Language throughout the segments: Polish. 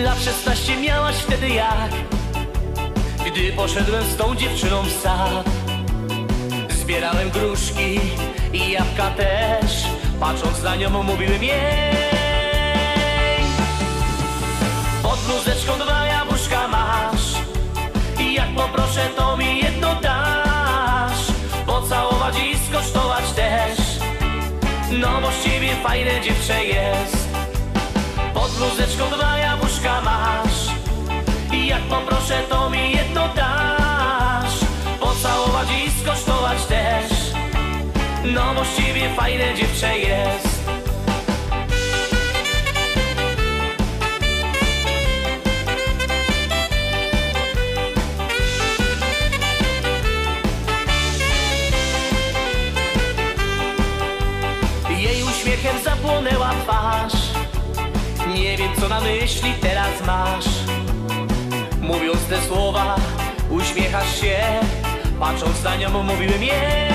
Lat 16 miałaś wtedy jak, gdy poszedłem z tą dziewczyną w sad. Zbierałem gruszki i jabłka też, patrząc na nią mówiłem jej: pod bluzeczką 2 jabłuszka masz, i jak poproszę, to mi jedno dasz. Pocałować i skosztować też, no bo z ciebie fajne dziewczę jest. Pod bluzeczką 2 jabłuszka masz, i jak poproszę, to mi jedno dasz. Pocałować i skosztować też, no bo z ciebie fajne dziewczę jest. Jej uśmiechem zapłonęła twarz, nie wiem, co na myśli teraz masz. Mówiąc te słowa, uśmiechasz się, patrząc na nią mówiłem jej: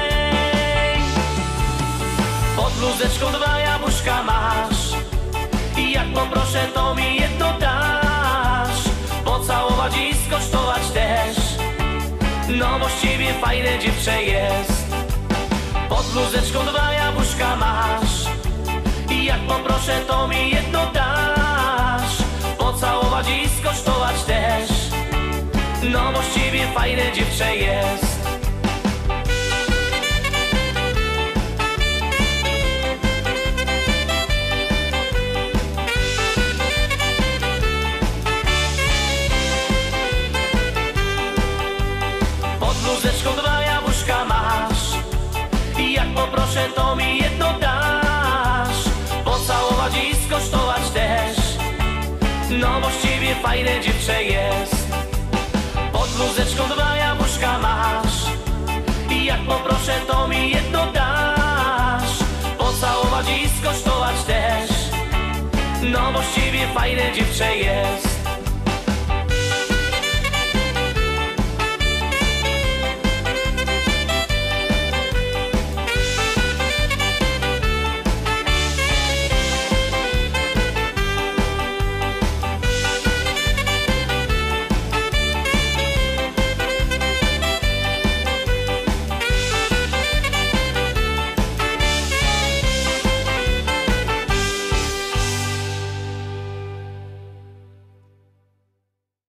pod bluzeczką 2 jabłuszka masz, i jak poproszę, to mi jedno dasz. Pocałować i skosztować też, no bo z ciebie fajne dziewczę jest. Pod bluzeczką 2 jabłuszka masz, i jak poproszę, to mi jedno dasz. Pocałować i skosztować też, no bo z ciebie fajne dziewczę jest. Pod bluzeczką 2 jabłuszka masz, i jak poproszę, to mi jedno dasz. Pocałować i skosztować też, no bo z ciebie fajne dziewczę jest. Pod bluzeczką 2 jabłuszka masz, i jak poproszę, to mi jedno dasz. Pocałować i skosztować też, no bo z ciebie fajne dziewczę jest.